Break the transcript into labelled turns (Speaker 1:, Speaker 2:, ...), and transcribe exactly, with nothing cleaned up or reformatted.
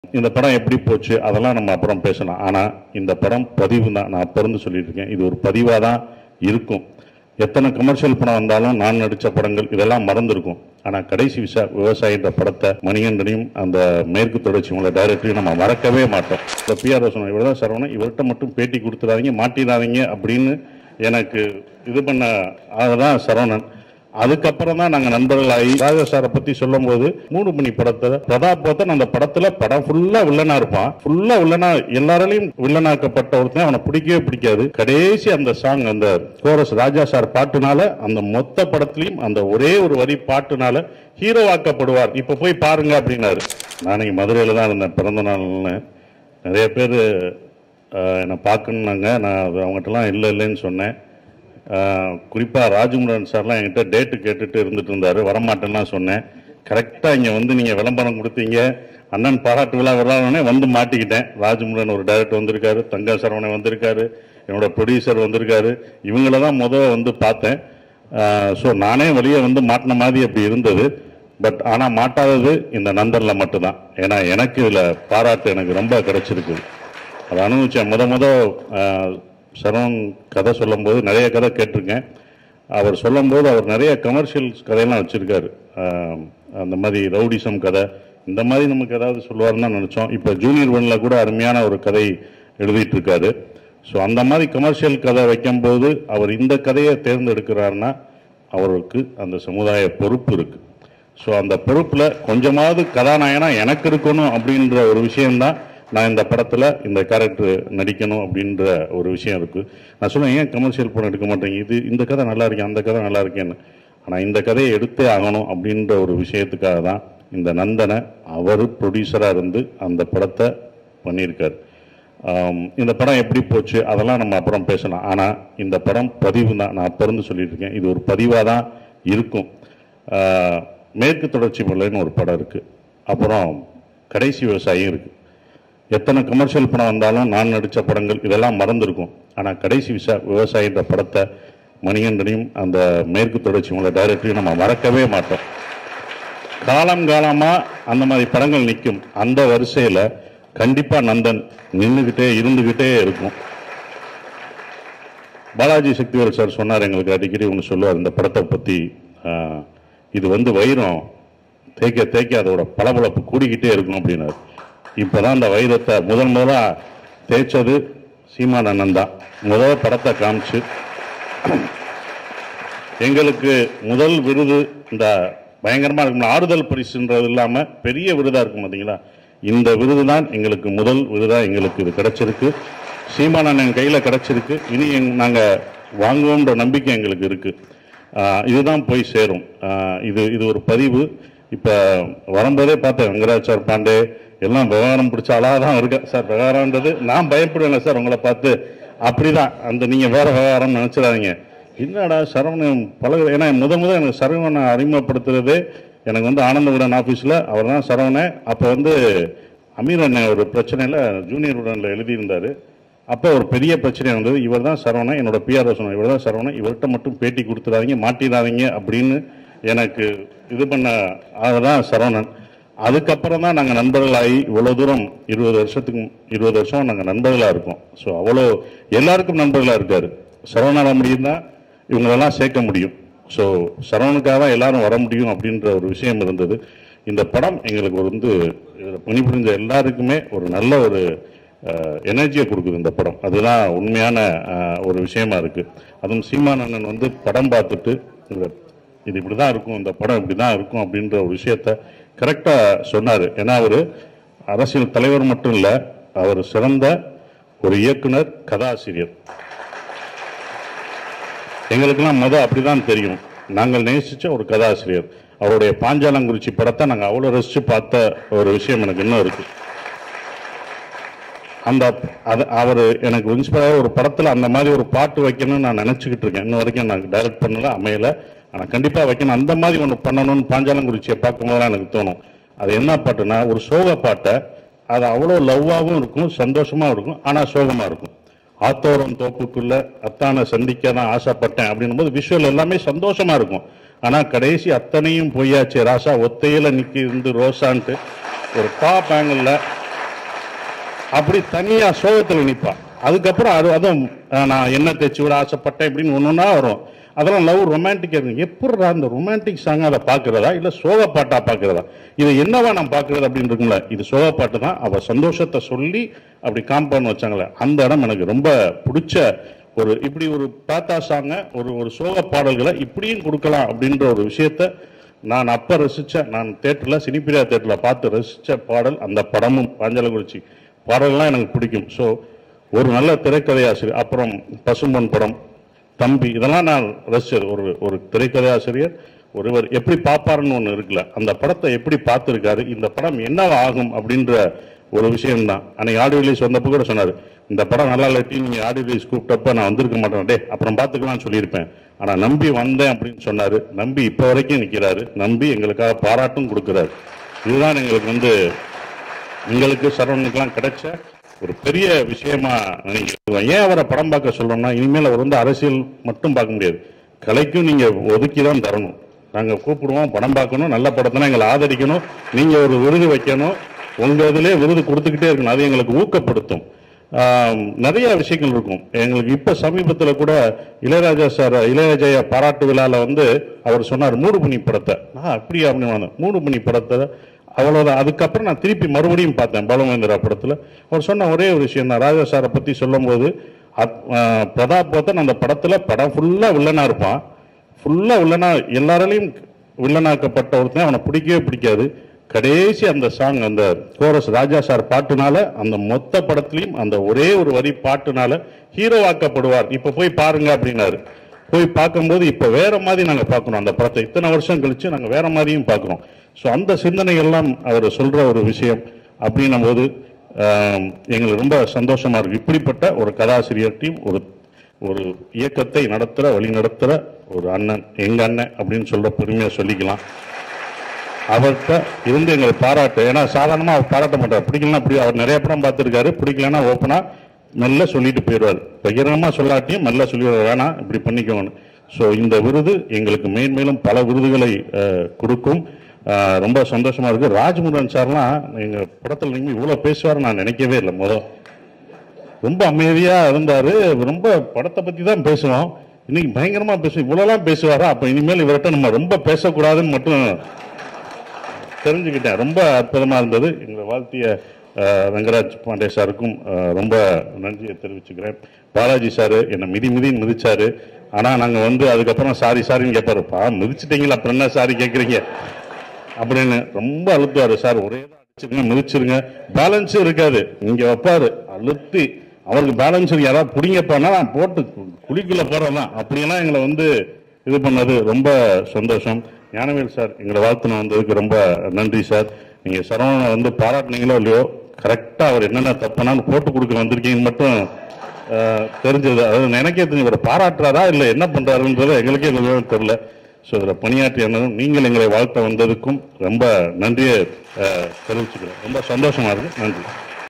Speaker 1: இந்த படம் எப்படி போச்சு அதெல்லாம் நம்ம அப்புறம் பேசலாம். ஆனால் இந்த படம் பதிவு தான். நான் அப்போ இருந்து சொல்லிட்டு இருக்கேன், இது ஒரு பதிவாக தான் இருக்கும். எத்தனை கமர்ஷியல் படம் வந்தாலும் நான் நடித்த படங்கள் இதெல்லாம் மறந்துருக்கும். ஆனால் கடைசி விசா விவசாயின்ற படத்தை மணிகண்டனையும் அந்த மேற்கு தொடர்ச்சி உங்களை டைரக்டரையும் நம்ம மறக்கவே மாட்டோம். இந்த பிஆர் சொன்ன இவர் தான் சரவணன், இவர்கிட்ட மட்டும் பேட்டி கொடுத்துடாதீங்க, மாட்டிடாதீங்க அப்படின்னு எனக்கு இது பண்ண அதுதான் சரவணன். அதுக்கப்புறம் தான் நாங்கள் நண்பர்களாகி ராஜா சாரை பற்றி சொல்லும் போது மூணு மணி படத்தை பிரதாப் பார்த்தன் அந்த படத்தில் படம் ஃபுல்லாக வில்லனா இருப்பான். ஃபுல்லாக வில்லனா எல்லாராலையும் வில்லனாக்கப்பட்ட ஒருத்தன் அவனை பிடிக்கவே பிடிக்காது. கடைசி அந்த சாங் அந்த கோரஸ் ராஜா சார் பாட்டுனால அந்த மொத்த படத்துலையும் அந்த ஒரே ஒரு வரி பாட்டுனால ஹீரோவாக்கப்படுவார். இப்போ போய் பாருங்க அப்படின்னாரு. நான் இங்கே மதுரையில் தான் இருந்தேன் பிறந்த நாள்னு. நிறைய பேர் என்னை பார்க்கணுன்னாங்க. நான் அவங்ககிட்டலாம் இல்லை இல்லைன்னு சொன்னேன். குறிப்பாக ராஜமுருகன் சார்லாம் என்கிட்ட டேட்டு கேட்டுட்டு இருந்துட்டு இருந்தார். வரமாட்டேன்னா சொன்னேன். கரெக்டாக இங்கே வந்து நீங்கள் விளம்பரம் கொடுத்தீங்க, அண்ணன் பாராட்டு விழா விழாவுனே வந்து மாட்டிக்கிட்டேன். ராஜமுருகன் ஒரு டைரக்டர் வந்திருக்காரு, தங்கா சரவணன் வந்திருக்காரு, என்னோட ப்ரொடியூசர் வந்திருக்காரு. இவங்கள தான் முதல் வந்து பார்த்தேன். ஸோ நானே வெளியே வந்து மாட்டின மாதிரி அப்படி இருந்தது. பட் ஆனால் மாட்டாதது இந்த நந்தனில் மட்டும்தான். ஏன்னா எனக்கு இதில் பாராட்டு எனக்கு ரொம்ப கிடைச்சிருக்குது. அதை அனுபவிச்சேன். முத முத சரவணன் கதை சொல்லும்போது நிறைய கதை கேட்டிருக்கேன். அவர் சொல்லும்போது அவர் நிறைய கமர்ஷியல் கதையெல்லாம் வச்சுருக்காரு. அந்த மாதிரி ரவுடிசம் கதை இந்த மாதிரி நமக்கு ஏதாவது சொல்லுவார்னு தான் நினச்சோம். இப்போ ஜூனியர் ஒன்னில் கூட அருமையான ஒரு கதை எழுதிட்டு இருக்காரு. ஸோ அந்த மாதிரி கமர்ஷியல் கதை வைக்கும்போது அவர் இந்த கதையை தேர்ந்தெடுக்கிறாருன்னா அவருக்கு அந்த சமுதாய பொறுப்பு இருக்குது. ஸோ அந்த பொறுப்பில் கொஞ்சமாவது கதாநாயகனா எனக்கு இருக்கணும் அப்படின்ற ஒரு விஷயம்தான் நான் இந்த படத்தில் இந்த கேரக்டர் நடிக்கணும் அப்படின்ற ஒரு விஷயம் இருக்குது. நான் சொல்லுவேன், ஏன் கமர்ஷியல் படம் எடுக்க மாட்டேங்க, இது இந்த கதை நல்லா இருக்கேன் அந்த கதை நல்லா இருக்கேன்னு. ஆனால் இந்த கதையை எடுத்தே ஆகணும் அப்படின்ற ஒரு விஷயத்துக்காக தான் இந்த நந்தனை அவர் ப்ரொடியூசராக இருந்து அந்த படத்தை பண்ணியிருக்கார். இந்த படம் எப்படி போச்சு அதெல்லாம் நம்ம அப்புறம் பேசலாம். ஆனால் இந்த படம் பதிவு தான். நான் அப்போ இருந்து சொல்லிட்டு இருக்கேன், இது ஒரு பதிவாக தான் இருக்கும். மேற்கு தொடர்ச்சி மலைன்னு ஒரு படம் இருக்குது, அப்புறம் கடைசி விவசாயியும் இருக்குது. எத்தனை கமர்ஷியல் படம் வந்தாலும் நான் நடித்த படங்கள் இதெல்லாம் மறந்துருக்கும். ஆனால் கடைசி விசா விவசாயின்ற படத்தை மணிகண்டனையும் அந்த மேற்கு தொடர்ச்சி உங்களை டைரக்டரையும் நம்ம மறக்கவே மாட்டோம். காலம் காலமாக அந்த மாதிரி படங்கள் நிற்கும். அந்த வரிசையில் கண்டிப்பாக நந்தன் நின்றுக்கிட்டே இருந்துக்கிட்டே இருக்கும். பாலாஜி சக்திவேல் சார் சொன்னார், எங்களுக்கு அடிக்கடி ஒன்று சொல்லுவார் இந்த படத்தை பற்றி, இது வந்து வைரம் தேய்க்க தேய்க்க அதோட பளபளப்பு கூடிக்கிட்டே இருக்கும் அப்படின்னாரு. இப்போ தான் அந்த வைரத்தை முதல் முதலாக தேய்ச்சது சீமான் அண்ணன் தான். முதல் படத்தை காமிச்சு எங்களுக்கு முதல் விருது இந்த பயங்கரமாக இருக்கும் ஆறுதல் பரிசுன்றது இல்லாமல் பெரிய விருதாக இருக்கும் பார்த்தீங்களா, இந்த விருது தான் எங்களுக்கு முதல் விருதாக எங்களுக்கு இது கிடச்சிருக்கு. சீமான் அண்ணன் கையில் கிடச்சிருக்கு. இனி எங் நாங்கள் வாங்குவோன்ற நம்பிக்கை எங்களுக்கு இருக்குது. இதுதான் போய் சேரும். இது இது ஒரு பதிவு. இப்போ வரும்போதே பார்த்தேன், வெங்கடாச்சார் பாண்டே எல்லாம் விவகாரம் பிடிச்ச ஆளாக தான் இருக்க சார். விவகாரன்றது நான் பயப்படுவேன் சார் உங்களை பார்த்து, அப்படிதான் அந்த நீங்கள் வேற விவகாரம் நினச்சிடாதீங்க. என்னடா சரவணன் பழக, ஏன்னா முத முதல் எனக்கு சரவணனை அறிமுகப்படுத்துறது எனக்கு வந்து ஆனந்த விடன் ஆஃபீஸில் அவர் தான் சரவணன். அப்போ வந்து அமீர் அண்ணன் ஒரு பிரச்சனையில் ஜூனியர் உடனில் எழுதியிருந்தார். அப்போ ஒரு பெரிய பிரச்சனை இருந்தது. இவர் தான் சரவணன், என்னோட பிஆர் சொன்ன இவர் தான் சரவணன், இவர்கிட்ட மட்டும் பேட்டி கொடுத்துடாதீங்க, மாட்டிடாதீங்க அப்படின்னு எனக்கு இது பண்ண அதுதான் சரவணன். அதுக்கப்புறம் தான் நாங்கள் நண்பர்களாகி இவ்வளோ தூரம் இருபது வருஷத்துக்கு இருபது வருஷம் நாங்கள் நண்பர்களாக இருக்கோம். ஸோ அவ்வளோ எல்லாருக்கும் நண்பர்களாக இருக்கார். சரவணாக முடியும் தான் இவங்களெல்லாம் சேர்க்க முடியும். ஸோ சரவணுக்காக தான் எல்லாரும் வர முடியும் அப்படின்ற ஒரு விஷயம் இருந்தது. இந்த படம் எங்களுக்கு ஒரு வந்து பணிபுரிஞ்ச எல்லாருக்குமே ஒரு நல்ல ஒரு எனர்ஜியை கொடுக்குது இந்த படம். அதுதான் உண்மையான ஒரு விஷயமா இருக்குது. அதுவும் சீமான் அண்ணன் வந்து படம் பார்த்துட்டு இது இப்படி தான் இருக்கும், இந்த படம் இப்படி தான் இருக்கும் அப்படின்ற ஒரு விஷயத்த கரெக்டாக சொன்னார். ஏன்னா அவர் அரசியல் தலைவர் மட்டும் இல்லை, அவர் சிறந்த ஒரு இயக்குனர், கதாசிரியர். எங்களுக்கெல்லாம் மொதல் அப்படி தான் தெரியும். நாங்கள் நேசித்த ஒரு கதாசிரியர். அவருடைய பாஞ்சாலங்குறிச்சி படத்தை நாங்கள் அவ்வளோ ரசித்து பார்த்த ஒரு விஷயம் எனக்கு இன்னும் இருக்குது. அந்த அது அவர் எனக்கு இன்ஸ்பயர் ஒரு படத்தில் அந்த மாதிரி ஒரு பாட்டு வைக்கணும்னு நான் நினச்சிக்கிட்டு இருக்கேன். இன்னும் வரைக்கும் நான் டைரக்ட் பண்ணல, அமையலை. ஆனால் கண்டிப்பாக வைக்கணும். அந்த மாதிரி ஒன்று பண்ணணும்னு பாஞ்சாலங்குறிச்சியை பார்க்கும்போது எனக்கு தோணும். அது என்ன பாட்டுன்னா ஒரு சோக பாட்டை, அது அவ்வளோ லவ்வாகவும் இருக்கும், சந்தோஷமாகவும் இருக்கும், ஆனால் சோகமாக இருக்கும். ஆத்தோரம் தோப்புக்குள்ள அத்தானை சந்திக்க தான் ஆசைப்பட்டேன் அப்படின்னும் போது விஷுவல் எல்லாமே சந்தோஷமாக இருக்கும். ஆனால் கடைசி அத்தனையும் பொய்யாச்சு ராசா ஒத்தையில் நிற்கி இருந்து ரோசான்ட்டு ஒரு டாப் ஆங்கிளில் அப்படி தனியா சோகத்தில் நிற்பா. அதுக்கப்புறம் அது அதுவும் நான் என்ன தேய்ச்சி விட ஆசைப்பட்டேன் இப்படின்னு ஒன்று ஒன்றா வரும். அதெல்லாம் லவ் ரொமான்டிக் இருக்கு. எப்படி அந்த ரொமான்டிக் சாங் அதை பார்க்கறதா இல்ல சோக பாட்டா பார்க்கறதா, இது என்னவா நான் பார்க்கறது அப்படின்னு இருக்குல்ல, இது சோக பாட்டு தான். அவ சந்தோஷத்தை சொல்லி அப்படி காம்பவுண்ட் வச்சாங்களே, அந்த இடம் எனக்கு ரொம்ப பிடிச்ச ஒரு, இப்படி ஒரு பாத்தா சாங்க ஒரு ஒரு சோக பாடல்களை இப்படியும் கொடுக்கலாம் அப்படின்ற ஒரு விஷயத்த நான் அப்ப ரசிச்ச, நான் தேட்டர்ல சினிப்பிரியா தேட்டர்ல பார்த்து ரசிச்ச பாடல் அந்த படமும் பாஞ்சாலங்குறிச்சி பாடல்லாம் எனக்கு பிடிக்கும். ஸோ ஒரு நல்ல திரைக்கதை ஆசிரியர், அப்புறம் பசும்பொன் படம், தம்பி, இதெல்லாம் நான் ரசிச்சது. ஒரு ஒரு திரைக்கதை ஆசிரியர் ஒருவர் எப்படி பார்ப்பாருன்னு ஒன்று இருக்குல்ல, அந்த படத்தை எப்படி பார்த்துருக்காரு, இந்த படம் என்னவா ஆகும் அப்படின்ற ஒரு விஷயம்தான். அன்னைக்கு ஆடியோ ரிலீஸ் வந்தப்போ கூட சொன்னார், இந்த படம் நல்லா இல்லாட்டி நீங்கள் ஆடியோ ரிலீஸ் கூப்பிட்டப்ப நான் வந்திருக்க மாட்டேன், டே அப்புறம் பார்த்துக்கலாம்னு சொல்லியிருப்பேன், ஆனால் நம்பி வந்தேன் அப்படின்னு சொன்னார். நம்பி இப்போ வரைக்கும் நிற்கிறாரு, நம்பி எங்களுக்காக பாராட்டும் கொடுக்குறாரு. இதுதான் எங்களுக்கு வந்து எங்களுக்கு சரவணனுக்கெல்லாம் கிடைச்ச ஒரு பெரிய விஷயமா நினைக்கிறேன். ஏன் அவரை படம் பார்க்க சொல்றோம்னா, இனிமேல் அவர் வந்து அரசியல் மட்டும் பார்க்க முடியாது, கலைக்கும் நீங்க ஒதுக்கி தான் தரணும். நாங்க கூப்பிடுவோம், படம் பார்க்கணும், நல்ல படத்தினா எங்களை ஆதரிக்கணும், நீங்க ஒரு விருது வைக்கணும், உங்க இதுலேயே விருது கொடுத்துக்கிட்டே இருக்கணும், அது எங்களுக்கு ஊக்கப்படுத்தும். நிறைய விஷயங்கள் இருக்கும் எங்களுக்கு. இப்ப சமீபத்தில் கூட இளையராஜா சார் இளையராஜா பாராட்டு விழால வந்து அவர் சொன்னார் மூடுபனி படத்தை, நான் அப்படியே அப்படின்னு மூடுபனி படத்தை அவ்வளோதான். அதுக்கப்புறம் நான் திருப்பி மறுபடியும் பார்த்தேன் பாலுமகேந்திரா படத்தில். அவர் சொன்ன ஒரே ஒரு விஷயம் தான், ராஜா சாரை பற்றி சொல்லும் போது, பிரதாப் போத்தன் அந்த படத்தில் படம் ஃபுல்லாக வில்லனா இருப்பான், ஃபுல்லாக வில்லனா எல்லாராலையும் வில்லனாக்கப்பட்ட ஒருத்தன், அவனை பிடிக்கவே பிடிக்காது. கடைசி அந்த சாங் அந்த கோரஸ் ராஜா சார் பாட்டுனால அந்த மொத்த படத்துலையும் அந்த ஒரே ஒரு வரி பாட்டுனால ஹீரோவாக்கப்படுவார். இப்போ போய் பாருங்க அப்படின்னாரு. போய் பார்க்கும்போது இப்போ வேற மாதிரி நாங்கள் பார்க்கணும் அந்த படத்தை, இத்தனை வருஷம் கழிச்சு நாங்கள் வேற மாதிரியும் பார்க்குறோம். ஸோ அந்த சிந்தனைகள்லாம் அவர் சொல்ற ஒரு விஷயம் அப்படின்னும் போது எங்களுக்கு ரொம்ப சந்தோஷமா இருக்கு. இப்படிப்பட்ட ஒரு கதாசிரியர் டீம், ஒரு ஒரு இயக்கத்தை நடத்துற வழி நடத்துற ஒரு அண்ணன், எங்க அண்ணன் அப்படின்னு சொல்ற பெருமையா சொல்லிக்கலாம். அவர்கிட்ட இருந்து எங்களை பாராட்டு, ஏன்னா சாதாரணமா அவர் பாராட்ட மாட்டார், பிடிக்கலாம் அப்படி அவர் நிறைய படம் பார்த்துருக்காரு, பிடிக்கலன்னா ஓப்பனா மெல்ல சொல்லிட்டு போயிடுவார், பகிரங்கமா சொல்லாட்டியும் மெல்ல சொல்லிடுவார், வேணாம் இப்படி பண்ணிக்கோங்க. ஸோ இந்த விருது எங்களுக்கு மேன்மேலும் பல விருதுகளை கொடுக்கும். ரொம்ப சந்தோஷமா இருக்கு. ராஜ்முருகன் சார்லாம் எங்க படத்தில் நீங்க இவ்வளவு பேசுவார் நான் நினைக்கவே இல்லை. முதல் ரொம்ப அமைதியா இருந்தாரு, ரொம்ப படத்தை பத்தி தான் பேசுவோம், இன்னைக்கு பயங்கரமா பேசுவோம், இவ்வளவுலாம் பேசுவாரா, அப்ப இனிமேல் இவர்கிட்ட நம்ம ரொம்ப பேசக்கூடாதுன்னு மட்டும் தெரிஞ்சுக்கிட்டேன். ரொம்ப அற்புதமா இருந்தது. எங்களை வாழ்த்திய ரங்கராஜ் பாண்டே சாருக்கும் ரொம்ப நன்றியை தெரிவிச்சுக்கிறேன். பாலாஜி சாரு என்னை மிதி மிதின்னு மிதிச்சாரு, ஆனா நாங்க வந்து அதுக்கப்புறம் சாரி சாரின்னு கேட்பாருப்பா, மிதிச்சிட்டீங்களா அப்புறம் என்ன சாரி கேட்குறீங்க அப்படின்னு ரொம்ப அழுத்துவாரு. சார் ஒரே தான் அடிச்சிருங்க, மிதிச்சிருங்க, பேலன்ஸும் இருக்காது, இங்க வைப்பாரு அழுத்தி, அவருக்கு பேலன்ஸ் யாராவது பிடிங்கப்பானா நான் போட்டு குழிக்குள்ள போறதான், அப்படியெல்லாம் எங்களை வந்து இது பண்ணது ரொம்ப சந்தோஷம். ஞானவேல் சார் எங்களை வாழ்த்துன வந்ததுக்கு ரொம்ப நன்றி சார். நீங்க சரவணனை வந்து பாராட்டினீங்களோ இல்லையோ, கரெக்டா அவர் என்னென்ன தப்புனாலும் போட்டு கொடுக்க வந்திருக்கீங்கன்னு மட்டும் தெரிஞ்சது. அது எனக்கே தெரிஞ்சு இவரை பாராட்டுறாரா இல்லை என்ன பண்றாருன்றது எங்களுக்கே கொஞ்சம் தெரியல. ஸோ இதில் பணியாற்றிய நீங்கள் எங்களை வாழ்த்த வந்ததுக்கும் ரொம்ப நன்றியை தெரிவிச்சுக்கிறேன். ரொம்ப சந்தோஷமா இருக்கு. நன்றி.